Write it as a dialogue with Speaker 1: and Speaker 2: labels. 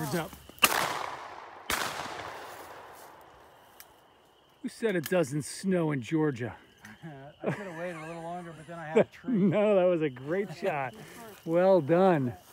Speaker 1: Peppers up. Who said it doesn't snow in Georgia?
Speaker 2: I could have waited a little longer, but then I had a tree.
Speaker 1: No, that was a great shot. Well done.